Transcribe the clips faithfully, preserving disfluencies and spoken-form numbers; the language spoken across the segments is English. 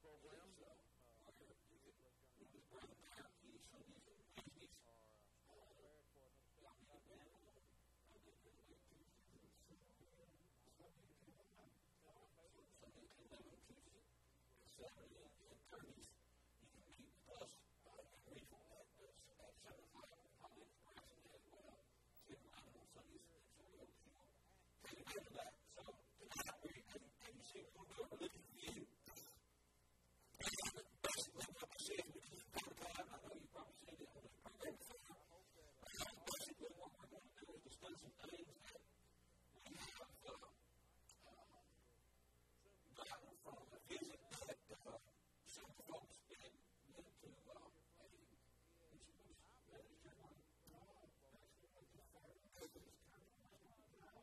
program. Uh, where you could, you know, his brother there, he Sundays and Wednesdays are prepared for another family gathering. I did it late Tuesdays and Sunday to eleven. Sunday to eleven, Tuesday at seven and thirties. You can meet with us uh, in Regional at, at seven o'clock. I'll in Nebraska as well. ten eleven on Sundays. So we'll take advantage of that. So tonight, we, as, as you see, we're going to do a religious review. Basically, what I said, which is time to time, I know you've probably seen it on this program before. Uh, basically, what we're going to do is discuss some things that we have uh, uh, gotten from a visit that uh, some of the folks did went to uh, a, which was, that is your one, uh, actually went to fair, because it's kind of like a uh,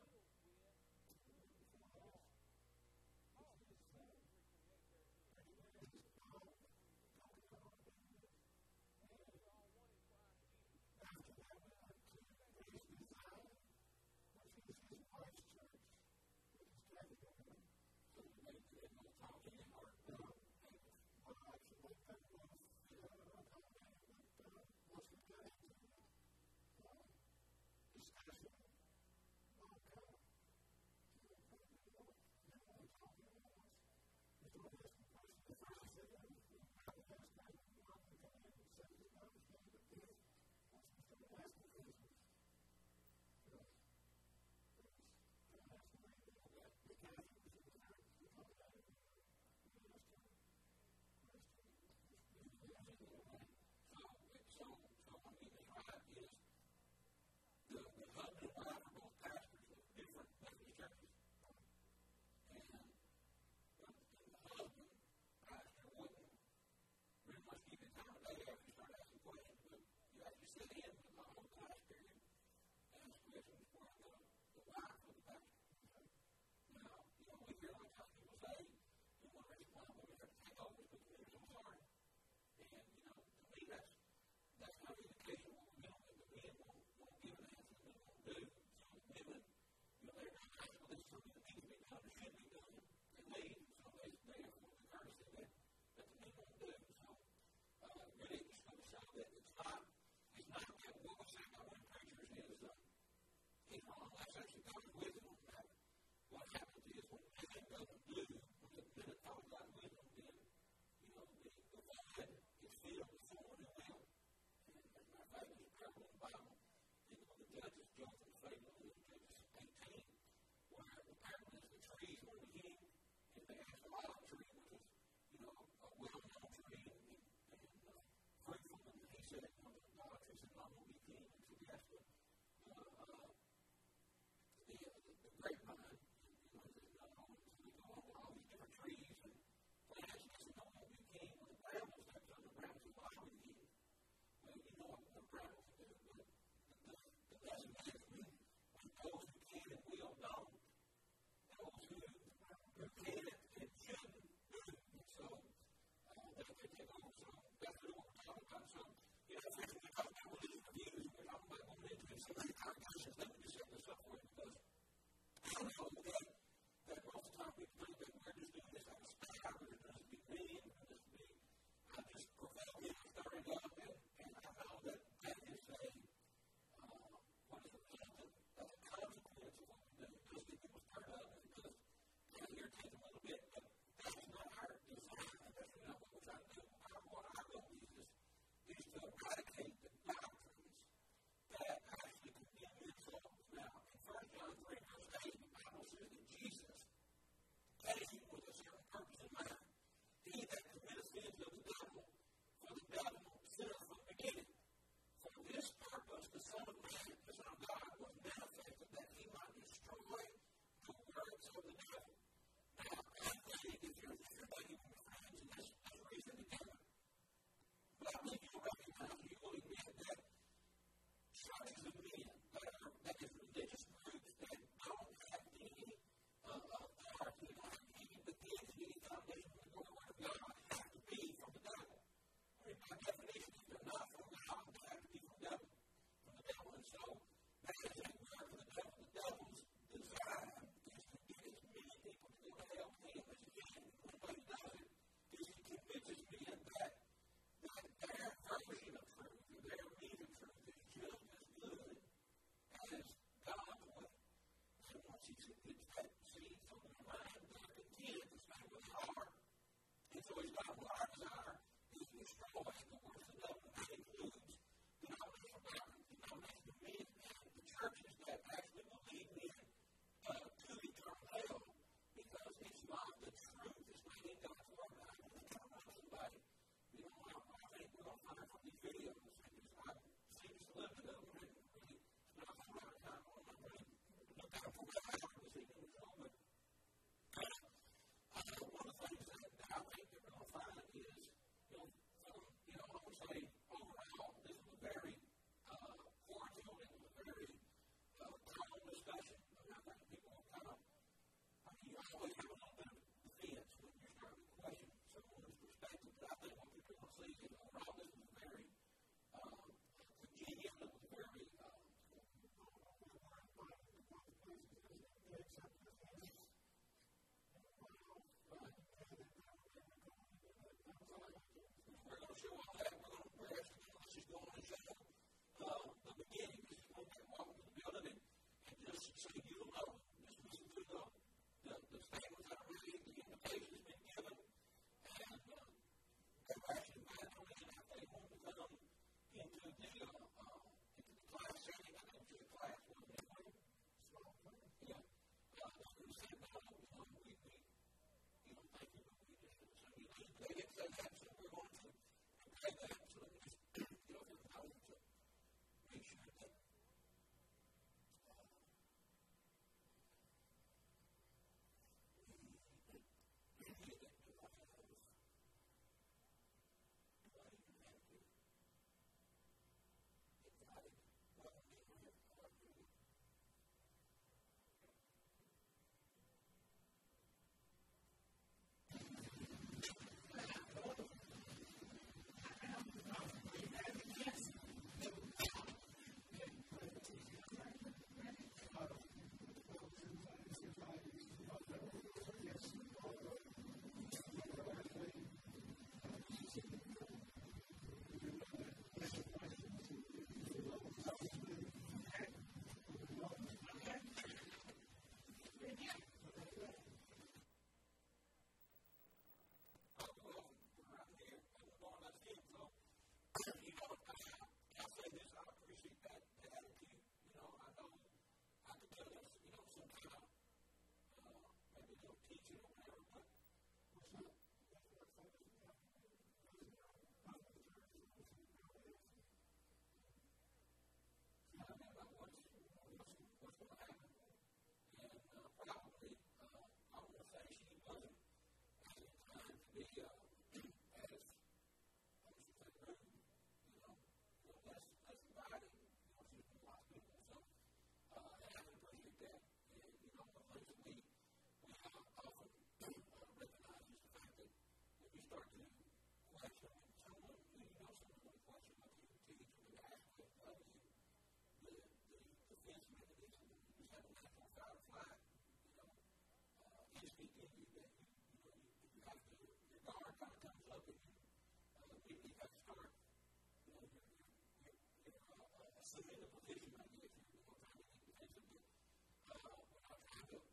you, you have to start, you know, you're, you're, you're, you're uh, assuming the position, I guess, you're, you know, trying to get defensive, but uh, we're not trying to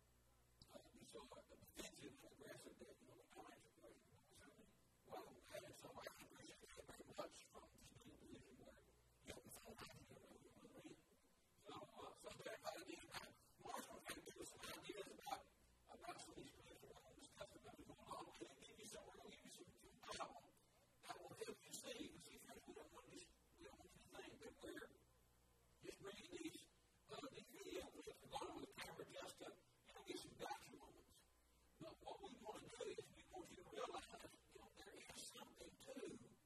uh, be so uh, defensive and aggressive that, you know, we don't answer questions, but we're certainly welcome that. And so I appreciate that very much from just being in a position where you have to find out you don't know who you're going to read. So, uh, so that kind of deal about, Mark's going to kind of give us some ideas about, about some of these scriptures we're going to discuss about it going on, and give you some, we're going to give you some, some Bible that will help you see, because see, friends, we don't want to just, we don't want you to think that we're just bringing these, uh, these video clips and going on the camera just to, you know, get some gotcha moments. But what we want to do is we want you to realize, you know, there is something to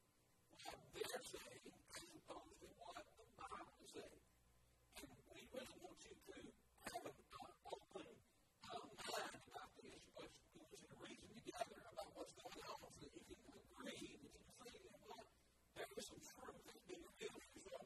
what they're saying as opposed to what the Bible is saying. And we really want you to have an uh, open uh, mind about this, but we want you to reason together about what's going on so that you can agree, that you can say, you know what, there is some truth that's being revealed to yourself.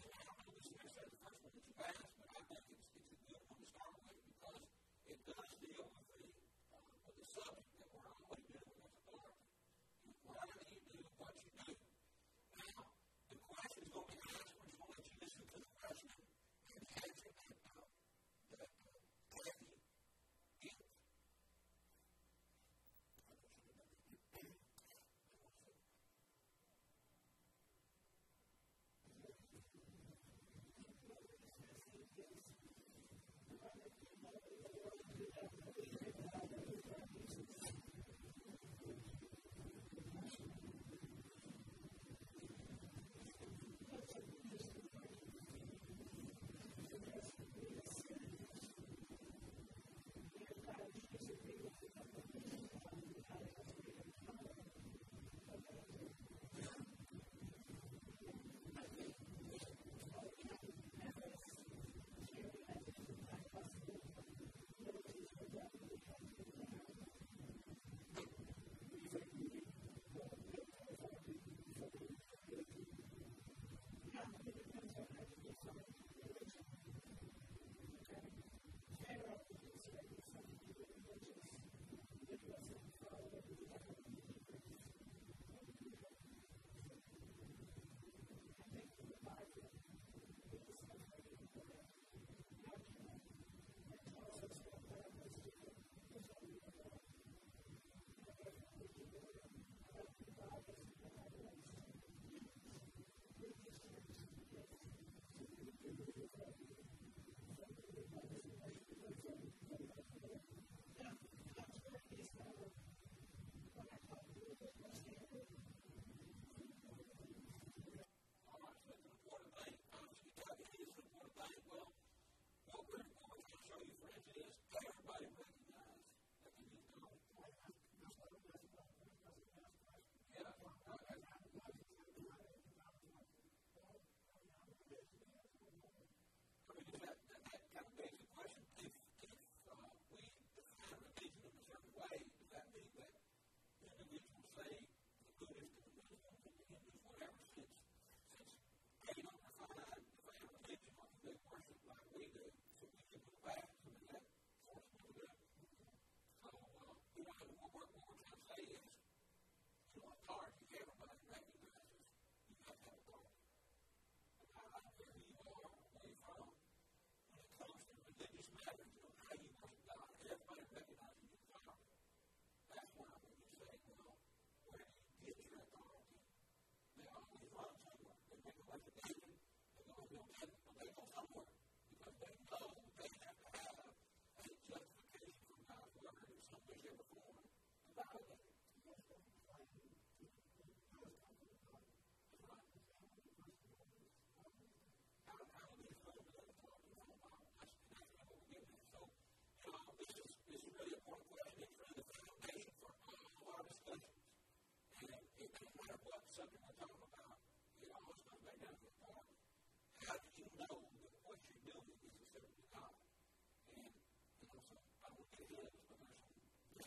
Does deal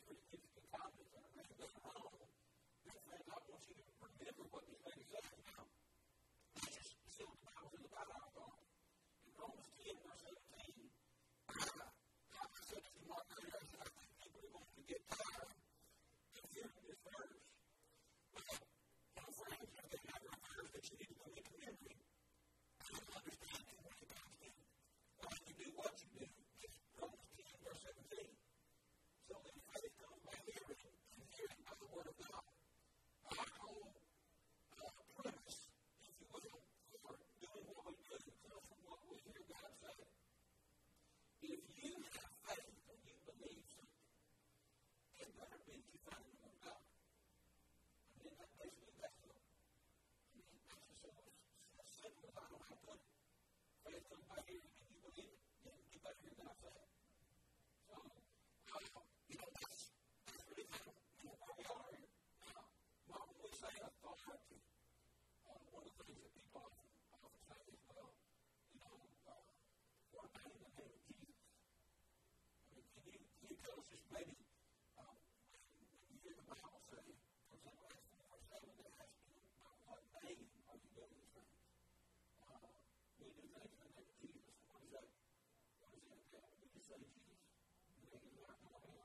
pretty interesting comments on it. Later on, there's things I want you to remember what these ladies said. Now, let's just see what the Bible says about our authority. In Romans ten, verse seventeen, I said this to Mark earlier, I said, I think people are going to get tired of hearing this verse. But, my friends, if they have a verse that you need to commit to memory, I don't understand it when it comes in. Why you do what you do, just Romans ten, verse seventeen. So then faith comes by hearing, and hearing by the word of God. Our whole uh, premise, if you will, for doing what we do comes from what we hear God say. If you have faith and you believe something, it better be that you find the word of God. I mean, that basically, that's the, I mean, that's just so as simple as I know how to put it. Faith comes by hearing, and you believe it, then you better hear God say it. So, uh, you know, that's, that's really kind of, you know, where we are here. Now, when we say authority, uh, one of the things that people often, often say is, well, you know, uh, what about in the name of Jesus? I mean, can you, can you tell us just maybe, um, when, when you hear the Bible say, for example, Acts four, verse seven, they ask you, by what name are you doing these things? Uh, we do things in the name of Jesus. What is that? What does that entail? We just say Jesus. And they get out of the way.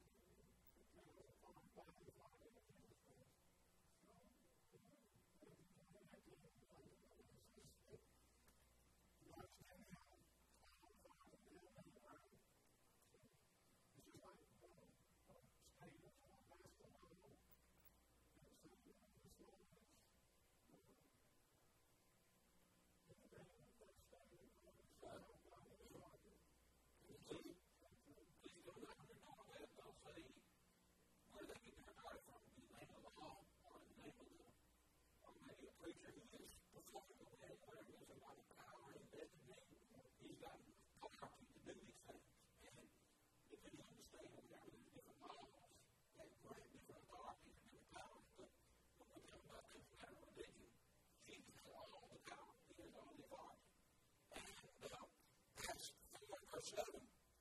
Please go knock on their door and they'll say, where they get their authority from? In the name of the law, or in the name of the, or maybe a preacher who is performing the way, whatever it is, a lot of power and destiny. He's got authority to do these things. And if you understand whatever, there's different laws that grant different authorities and different powers. But when we talk about things that are religion, Jesus has all the power. He has all the authority. And uh, that's verse seven.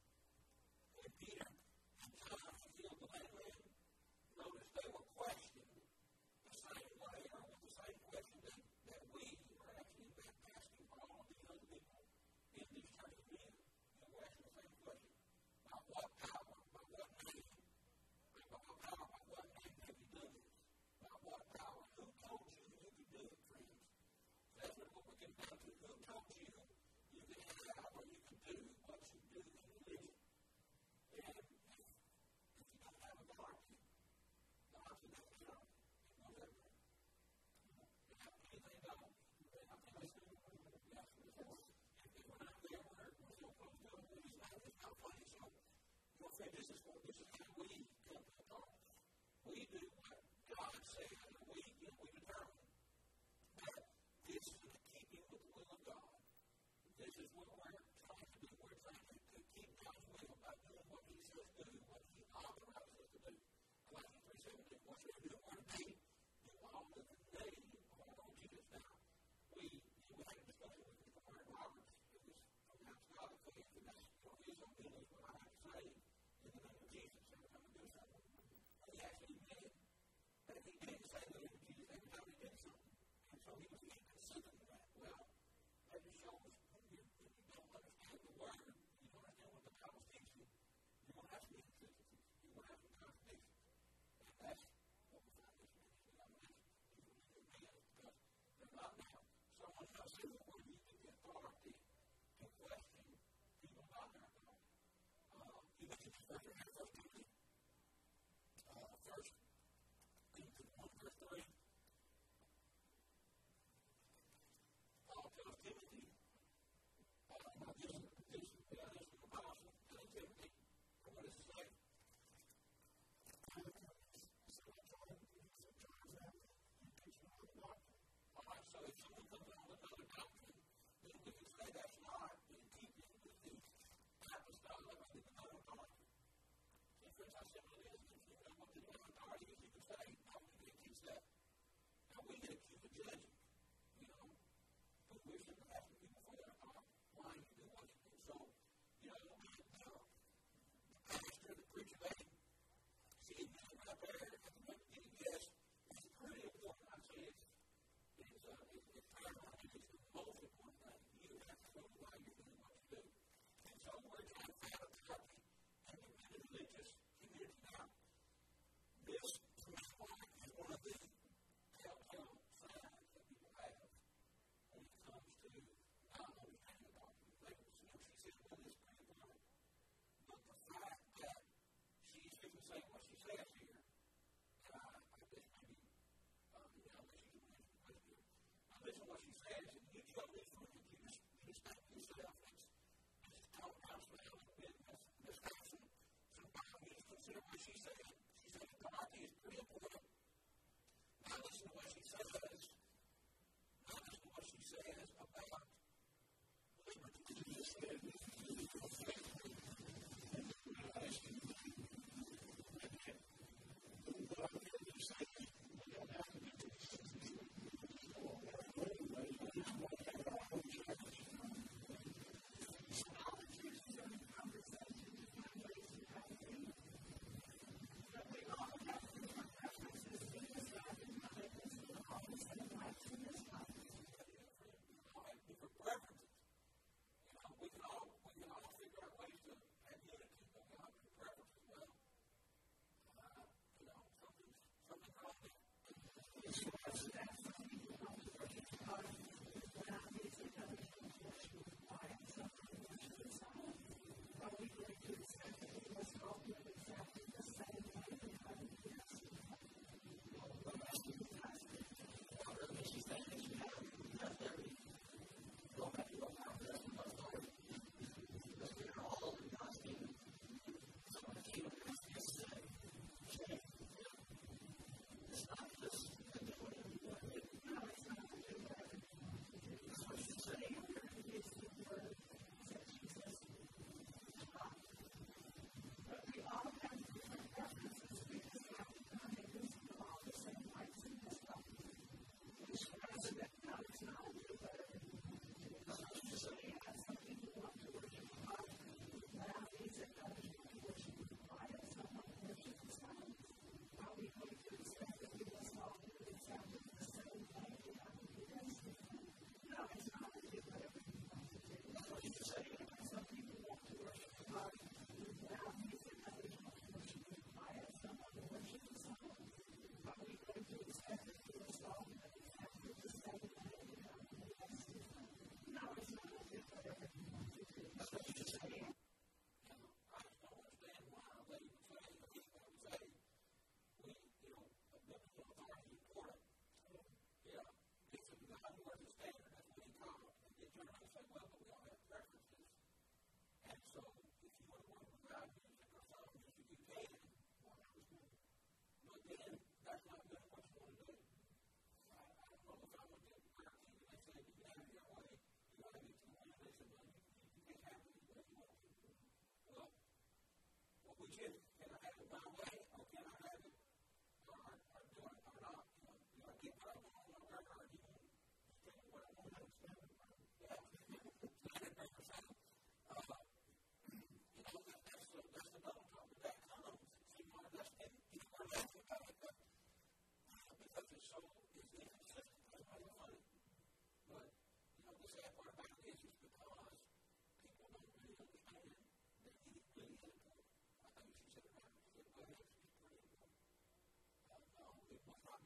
When Peter and John healed the lame man, notice they were questioned the same way, or with the same question that, that we were actually asking all of these other people in these churches men. They were asking the same question. By what power? By what name? By what power? By what name have you done this? By what power? Who told you you could do it, friends? That's what we're getting down to. Who told you you could have or you could do what you do in religion? And if, if you don't have authority, God said that's authority. It goes everywhere. You have anything at all. I think that's good. Yes, if, if we're not there, we're, we're so close to it. It's not, it's not funny. So, you know, friend, this is what this is how we come to authority. We do what God said, and we, you know, we determine that this is in keeping with the will of God. This is what we're trying to do. We're trying to, to keep God's will by doing what He says do, what He authorizes us to do. Colossians three seventeen, what's we do or to be, do all in the name of our Lord Jesus. Now, we, you know, we had a discussion with Mister Warren Roberts. It was from the outside of faith, and that's, you know, his opinion, what I have to say in the name of Jesus every time we do something. And he actually meant that he didn't say the name of Jesus every time he did something. And so he was being consistent with that. Well, that just shows when you, when you don't understand the word, you don't understand what the Bible's teaching, you're going to have some inconsistencies. You're going to have some contradictions. And that's what we find this ministry denominations. People need to be because they're not now. Someone else says where you get the authority to question people about their authority. Uh, you look at this verse right here, First Timothy. Uh, First Timothy one, verse three. Paul tells Timothy, uh, about this, this, uh, this apostle, telling Timothy, what does it say? All right, so if someone comes out with another doctrine, then we can say that's not in keeping with the apostolic or the divine authority. See, friends, how simple it is. If you know what the divine authority is, you can say, no, we can't teach that. Now, we get accused of judging, you know, but we're simply asking people for their authority. Why you do what you do. So, you know, the pastor, the preacher, they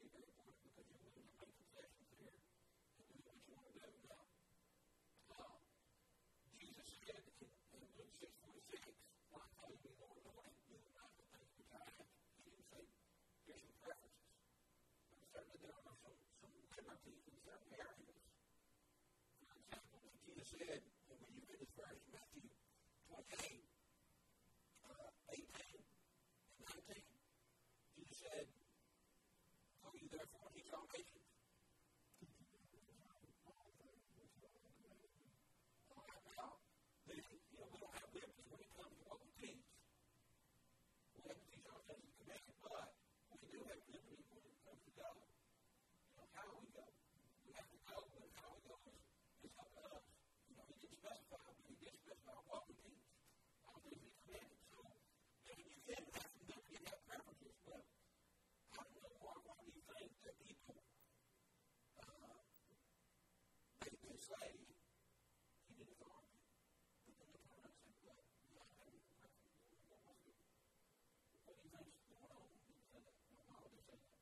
be very important because you're willing to make concessions there and do what you want to do. Now, uh, Jesus said in, in Luke six forty-six, "Why call me Lord, Lord, and do not the things which I ask?" He didn't say, "Here's some preferences." But certainly there are some, some liberties in certain areas. For example, when Jesus said, and when you read this verse, Matthew twenty-eight, uh, eighteen and nineteen, Jesus said, "Go ye therefore and teach all nations." All right, now, then, you know, we don't have liberty when it comes to what we teach. We have to teach all things as commanded, but we do have liberty when it comes to go. You know, how we go. We have to go, but how we go is, is up to us. You know, he didn't specify, but he did specify what we teach. All things he commanded. So, you know, you can have some liberty and have preferences, but I don't know, Mark, why do you think that people, uh, they, they say, he did authority, but then they turn around and say, well, yeah, I have a preference. What was it? What do you think is going on? Did you say that? Why would they say that?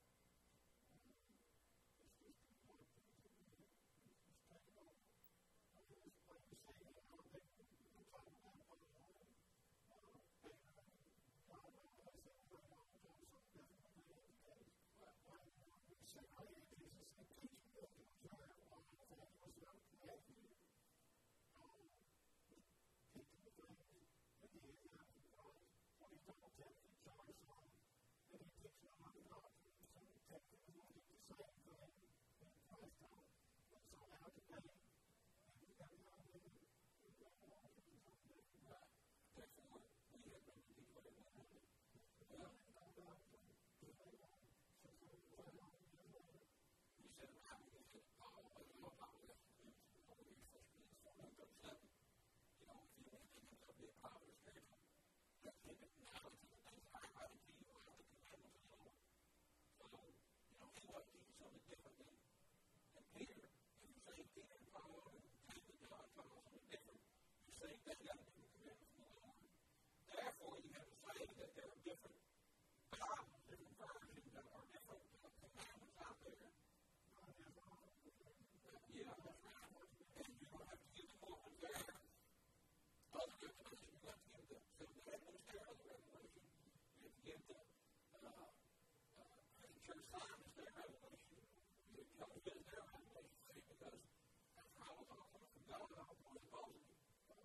It's just one of the things that we do. It's taken over. I mean, it's like you say, you know, they were talking about one of the home, uh, Peter and God, and I said, well, I'm going to do something different than they educate. Why, you know, we say, oh, yeah, Jesus said, teach me to observe all the things was not commanded you. Um, teach me the things that he has done for Christ. When he's done tempting, charge on, and he teaches them how to doctrine. So tempting is going to do the same thing in Christ time. But so now today, if you got to know that you're going to walk into something different. Right. Therefore, we have been to teach what everyone wanted. Well, it's not about who they want. So, so, so long as you're there. You said it right when you said Paul, but you know, Paul was over here, First Corinthians four and thirty-seven. You know, if you want to think himself to be a prophet or spiritual, let's think of knowledge of the things that I write to you are the commandments of the Lord. So, you know, he wasn't teaching something different than, than Peter. If you're saying Peter and Paul and James and John taught something different, you're saying they got a different commandment from the Lord. Therefore, you have to say that there are different Bibles, different versions, that are different uh, commandments out there. God has all of them. Yeah, that's right. And you don't have to give them all in there. Other revelation, you have to give the seven Adventist other revelation. You have to give the uh, uh, Christian Church Science their revelation. You have to tell them their revelation. See, because that's how it's all coming from God, all supposedly.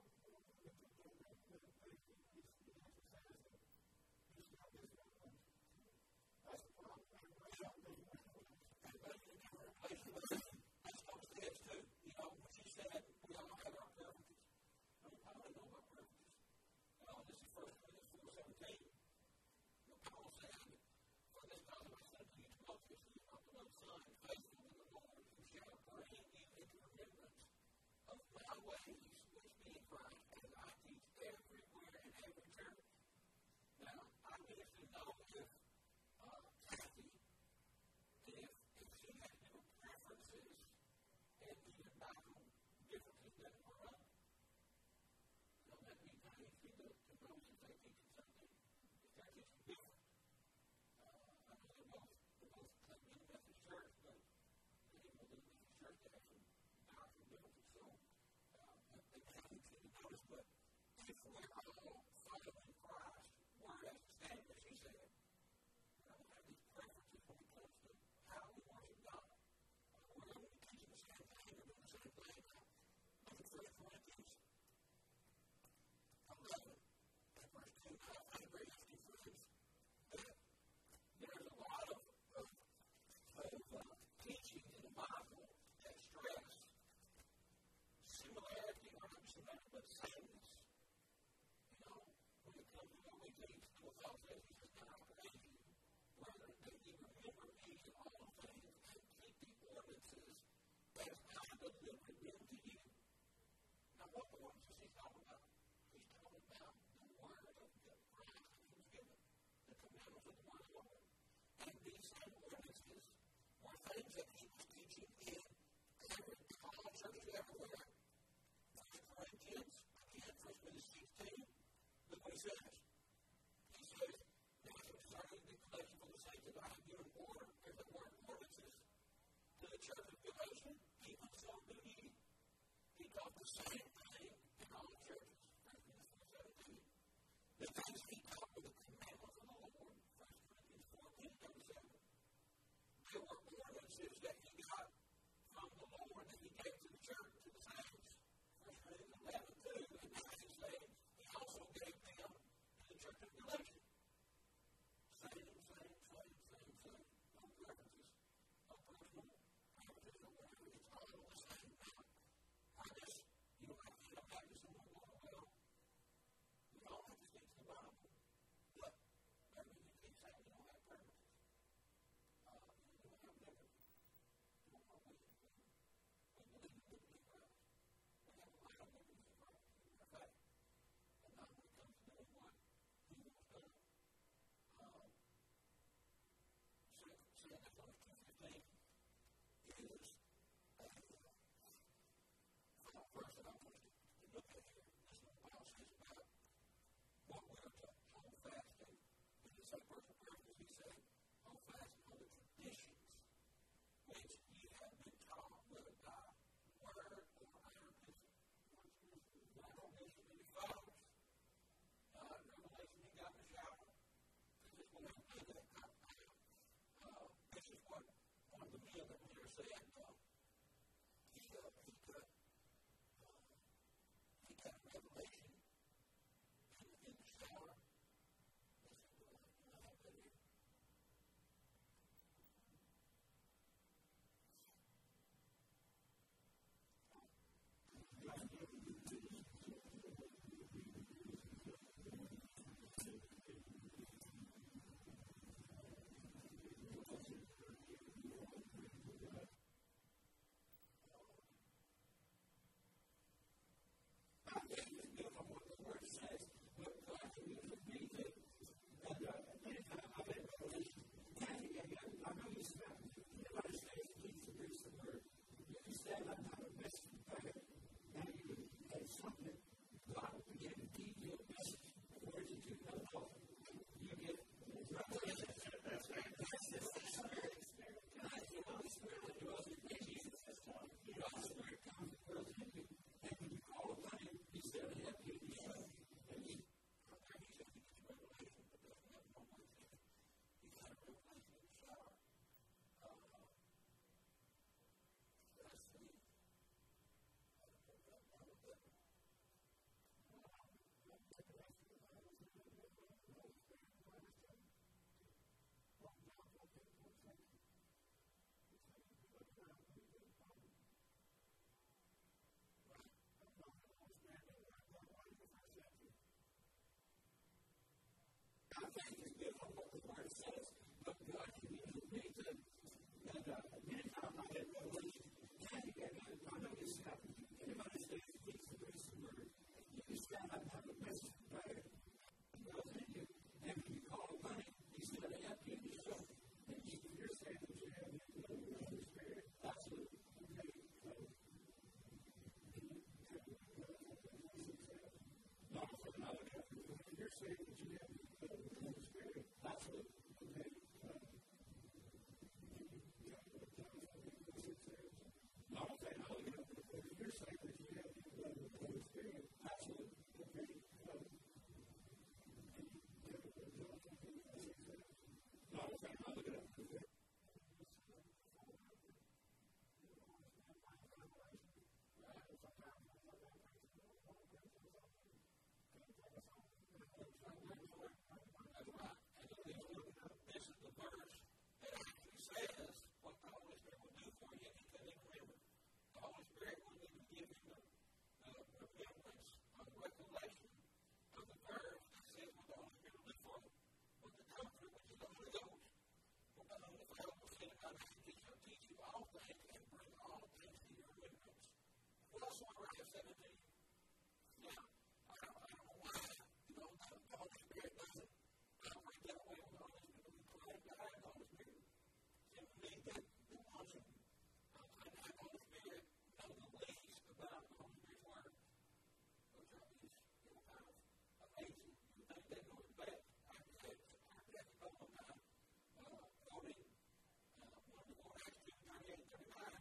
That's the problem. Everybody else doesn't know. Everybody's in different revelation, but that's what it is too. You know, when she said we all have our preferences. I mean, Paul didn't know about preferences. Uh, this is First Corinthians four seventeen. You know, Paul said, "For this cause I send to you Timotheus, who is my beloved son, faithful in the Lord, who shall bring you into remembrance of my ways, which be in Christ, as I teach everywhere in every church." Now, I wish to know if uh, Kathy, if, if she had different preferences and even Bible differences than her own. You know, that'd be kind of easy to, to know if they're teaching something, if they're teaching different. Uh, I know they're both, they're both claiming in the Methodist church, but even within the Methodist church, they have some doctrinal differences. So, uh, they have to notice, but if we're all following Christ, word as a standard, as he said, we don't have these preferences when it comes to how we worship God. Uh, we're going to be teaching the same thing, we're doing the same thing. Look at First Corinthians eleven, and verse two. Now, I agree with you, friends, that there's a lot of, of, of uh, teaching in the Bible that stress similarity, or not similarity, but sameness. You know, when it comes to what we teach, the Bible says, he says, "Now I pray you, brethren, that ye remember me in all things, and keep the ordinances as I delivered them to you." Now, what ordinances he's talking about? He's talking about the word of God, Christ that he was given, the commandments of the word of the Lord. And these same ordinances were things that he was teaching in every all churches everywhere. First Corinthians, again, First Corinthians sixteen, look what he says. He says, "Now concerning the collection for the saints that I have given order," there's the word order. the church of Galatians, even so do ye. He taught the same thing in all the churches. First Corinthians seventeen. The things he taught were the commandments of the Lord. First Corinthians fourteen, thirty-seven. They were ordinances that he got from the Lord that he gave to the church, to the saints. First Corinthians eleven, two. And now he's saying he also gave them to the church of Galatians. Same, same, same, same, same. No preferences. No personal preferences or whatever. It's all the same now. I guess you don't have to come back to someone going, well, we all have to stick to the Bible. But maybe you keep saying you don't have preferences. Uh, you don't have liberty. You don't have wisdom. We believe in liberty in Christ. We have a lot of liberty in Christ. In fact, and not when it comes to doing what he wants done. Um, so, so that's on two fifteen is a uh, verse that I want us to look at here. This is what Paul says about what we are to hold fast in. In the same verse of purpose, he said, hold fast on the traditions which ye have been taught, whether by word or our epistle. Not on this in the fathers. Uh, Revelation, he got in the shower. This is what he did that kind of thing. Uh, this is what one of the men that we are saying, uh, he, uh, he got, uh, he got a revelation in, in the shower. This is what I, you know, I have that here. I think it's good on what the word says, but God committed me to, and uh, many times I've had revelation. And again, I know you said, if I say, please embrace the word. If you stand up, have a message prepared, and you have something, God will begin to give you a message, word that you don't know. You get revelation. That's right. That's the Spirit. God, the Holy Spirit that dwells in you. Jesus has taught you. The Holy Spirit comes and dwells in you. And when you call upon him, he's there to help you. He's there. And he, out there, he said he gets revelation, but doesn't have no one thing. He got a revelation in the shower. Uh, let's see. I don't know that one of them. I think it's good on what the word says, but God committed me to, and uh, many times I had revelation. And again, I know this happens. Anybody says he needs to read some word, you stand up and have a message prepared. He goes in you, and when you call upon him, he's there to help you in your soul. And you, you're saying that you have the Holy Spirit. Absolutely. Okay. So, not for another guy. You're saying that you have the Holy Spirit. Absolutely. Okay. Uh, not okay. Now look at it. You're saying that you have the Holy Spirit. Absolutely. Okay. Uh, not okay. Now look at it. That's right. And this is the verse that actually says what the Holy Spirit will do for you if you couldn't even remember. The Holy Spirit will even give you the, the remembrance or the recollection of the verse that says what the Holy Spirit will do for you. But the Comforter, which is the Holy Ghost, will come on the Father will send it out and he shall teach you all things and bring all things to your remembrance. Whatsoever I have said unto you. Now, I don't, I don't know why, you know, the Holy Spirit doesn't operate that way with the Holy Spirit. We claim to have the Holy Spirit. And we need that we want to uh, claim to have the Holy Spirit, know the least about the Holy Spirit's word. Which are these, you know, kind of amazing. You think they know it best. I had to go one time, uh, quoting, uh, one of the Acts two, thirty-eight, thirty-nine.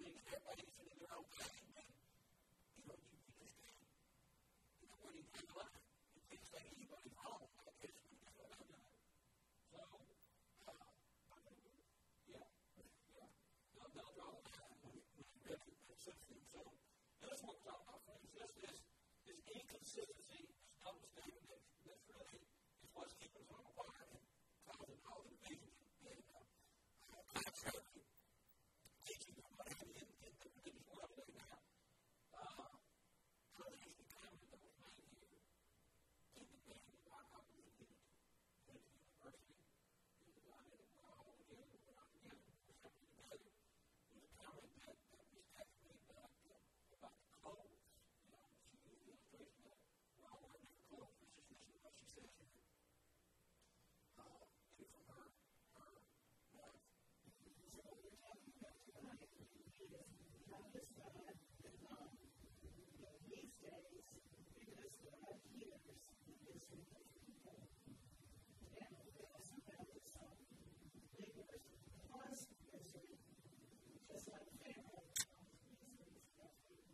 thing, and everybody's in their own thing, and, you know, you, you just can't, you know, what do you do in life? You can't say anybody's wrong, I guess, you just what I'm doing. So, uh, yeah, yeah, they'll, they'll draw a line when it, when it really makes sense to them. So, that's what we're talking about, friends. This, this, this inconsistency, this double standard, that, that's really is what's keeping us all apart and causing all the division and uh, contrary teaching of what happened in, in the religious world today now. Uh, so there's the comment that was made here in the name of our covenant unity. Unity University, is divided and we're all together, we're not together, we're separate together. There's a comment that, that Miz Tackett made about, uh, about the clothes. You know, she used the illustration that we're all wearing different clothes. Let's just listen to what she says here. Uh, get it from her, her mouth. So what we're talking about tonight is on this side and on these days, because there are years in history of people, and we also have this um, leaders across history, just like Pharaoh, um, reasons that people,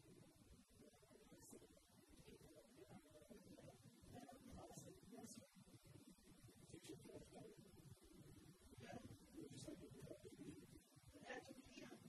people, you know, that are causing misery. Teaching people, yeah, we're saying that that depends.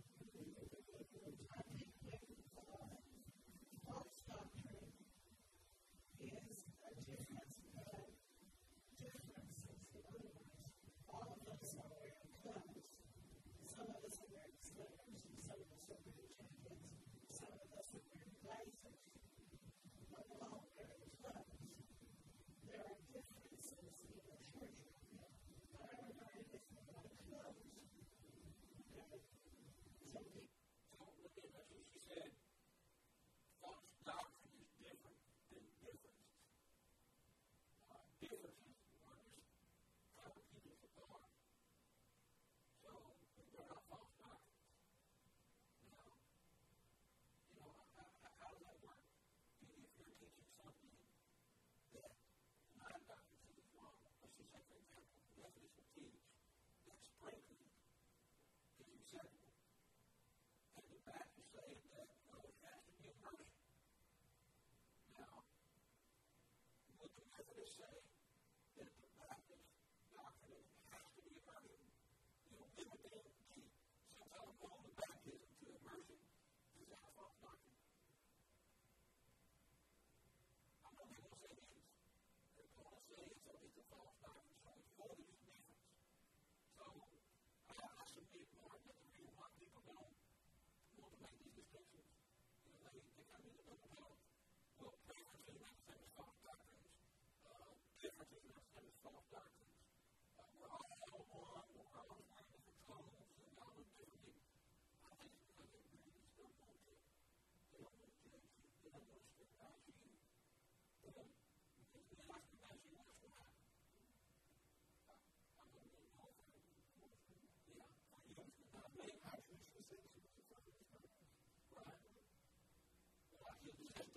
I think that uh, false doctrine is a difference, but differences. In other words, all of us are wearing clothes. Some of us are wearing slippers, some of us are wearing jackets, some of us are wearing blazers. But we're all wearing clothes. There are differences in the church, but I regard it as more like clothes. Okay? So we So, look at what she said. False doctrine is different than differences. Uh, differences are just how people apart. So, they're not false doctrines. Now, you know, how, how, how does that work? If you're teaching something that my doctrine says is wrong, let's just say, for example, the Methodists will teach that sprinkling is acceptable. And the Baptists say that, no, it has to be immersion. Now, would the Methodists say that the Baptist doctrine has to be immersion? You know, limiting the some kind of mode of baptism to immersion, is that a false doctrine? I know they're going to say yes. They're going to say it's a, it's a false doctrine, so it's more than just a difference. So, I, I submit, Mark, that the reason why people don't want to make these distinctions, you know, they, they come into double health. Well, preferences are not the same as false doctrines. Uh, differences are not the same as false doctrines. Uh, we're all one, we're all wearing different clothes, and we all look differently. I think it's because they really just don't want to. They don't want to judge you. They don't want to scrutinize you. They don't, because when I scrutinize you, what's going to happen? I, I'm going to get more for it. Yeah, for you to scrutinize me. actually should say she was a father's daughter. Right. But I feel just as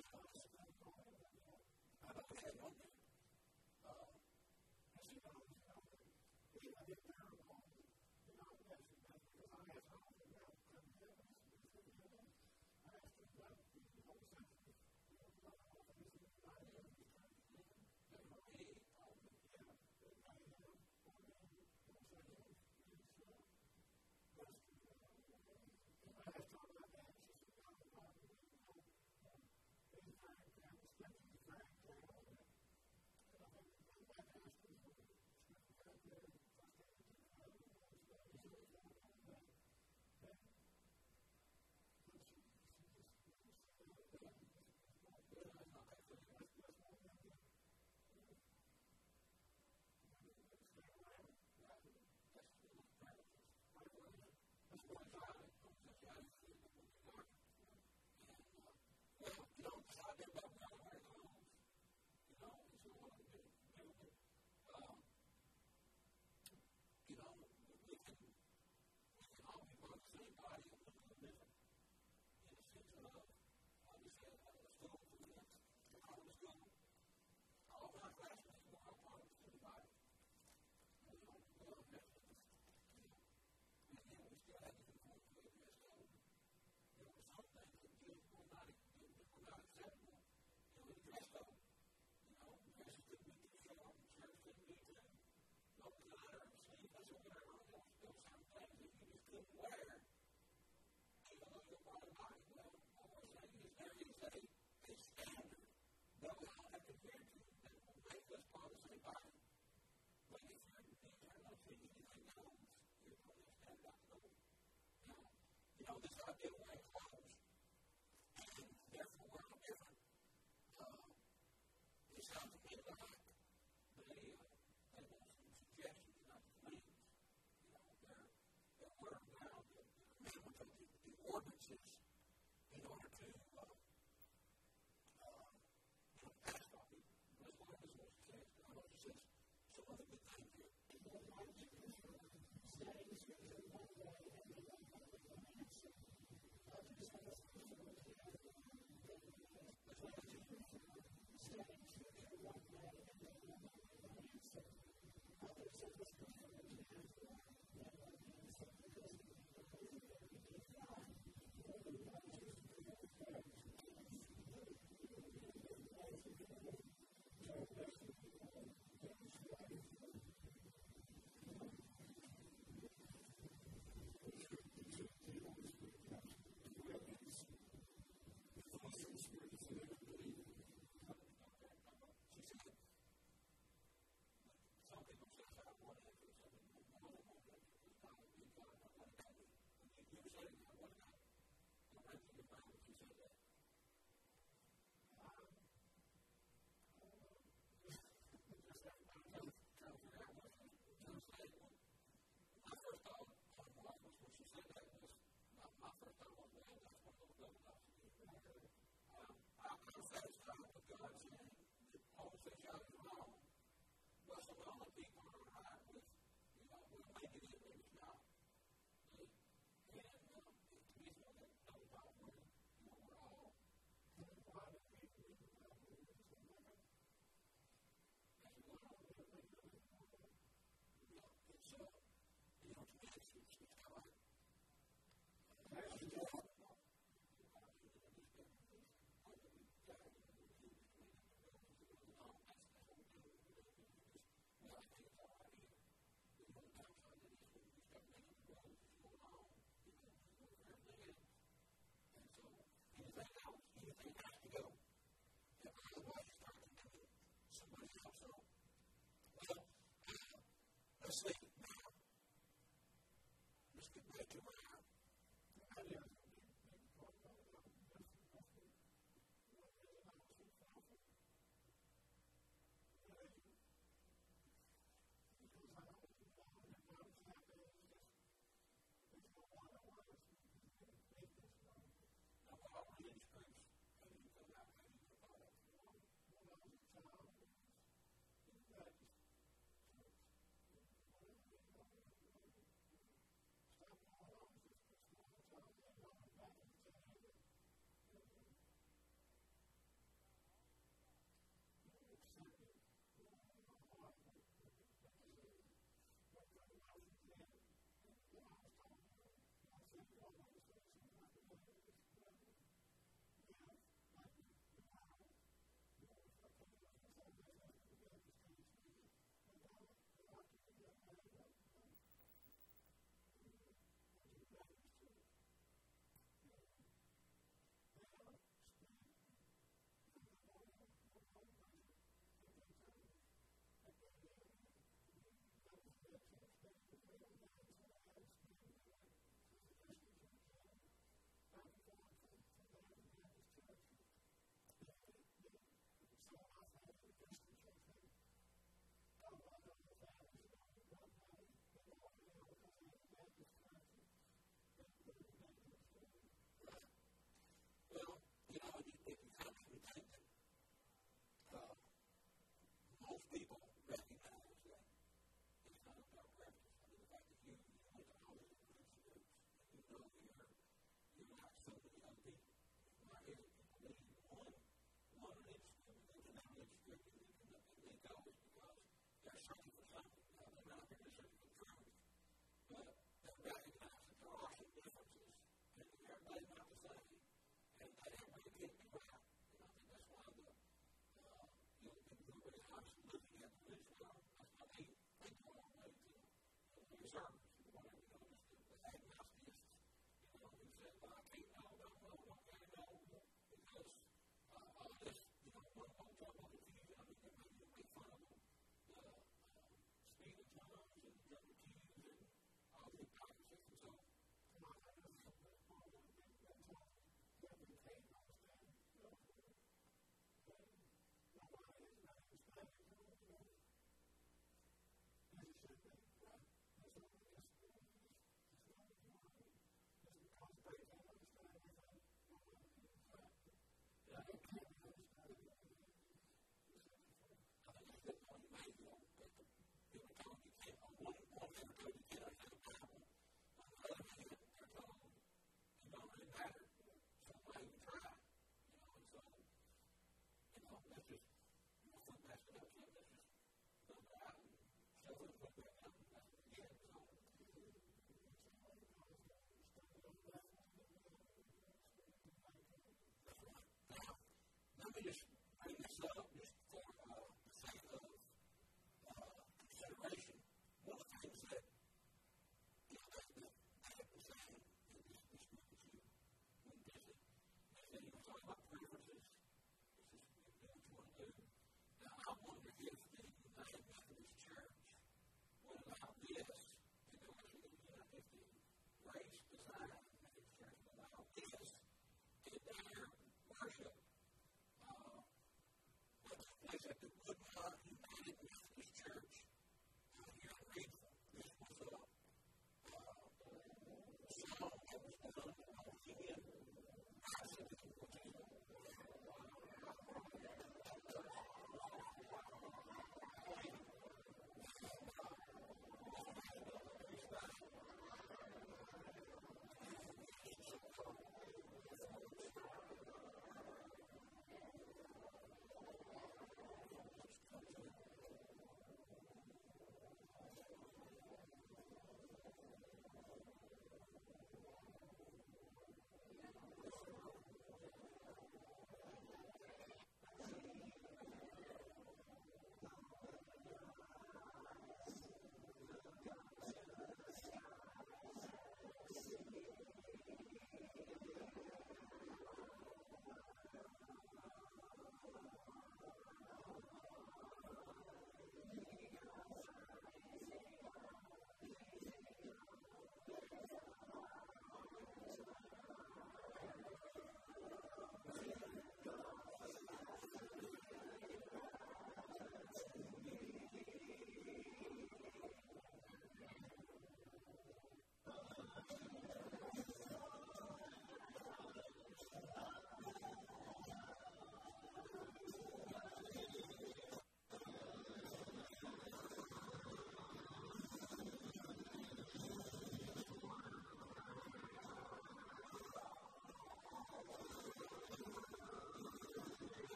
know, this idea of wearing clothes, and therefore we're no different. Uh, it sounds to me like they, uh, they want some suggestions, not commands. You know, they're, they're wearing around the amendment of the, the ordinances in order to, uh, uh, you know, pass on people. That's what it says. I know it says some other good things here. Let's see. Now, let's get back to where I am.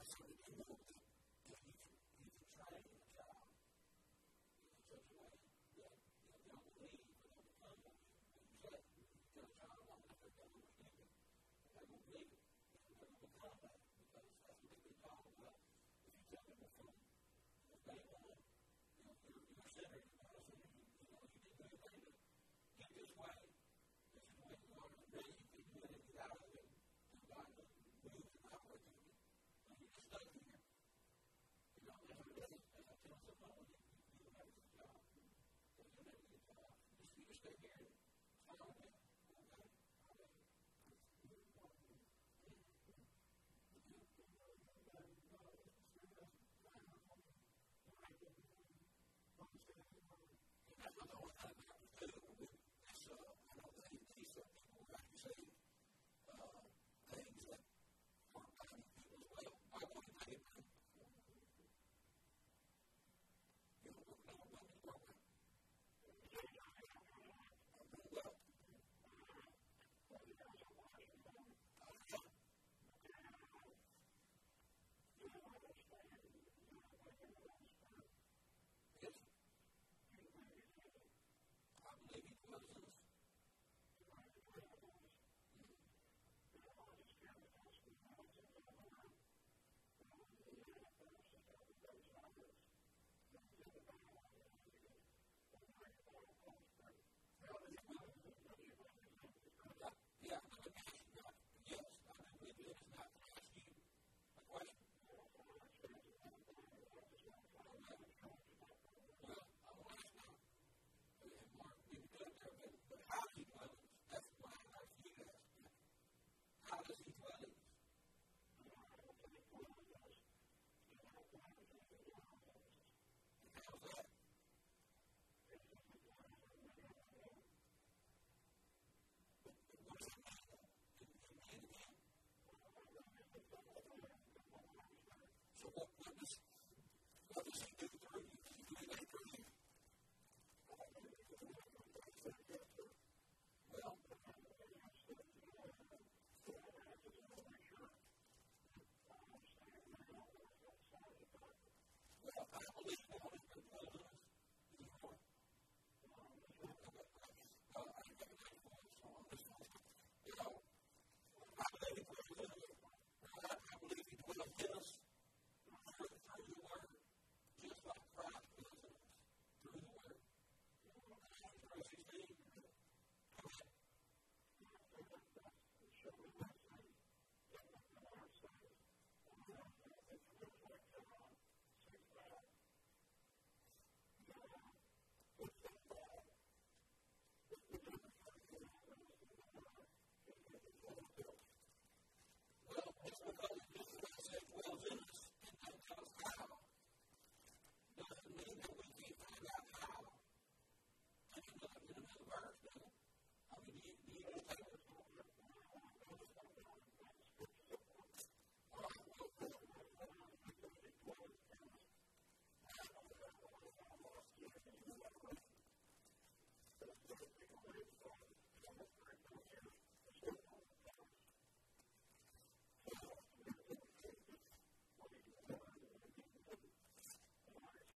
so that you know that if you can, you can train a child in such a way that you know, they'll believe or they'll become what you, what you say. You tell a child long enough, they don't understand it. They won't believe it. And they're going to become that because that's what they've been taught. Well, if you tell people from you know, day one, you know, you're, you're a sinner, you're not a sinner, you, you know, you didn't do anything to get this way. This is the way you are. And really, you can do it and get out of it. And God will move and operate in you. And you're just stuck here. You know, as I, as I tell someone, you, you, you don't have a good job. So you'll never get a job. Just, you just stay here and smile at me.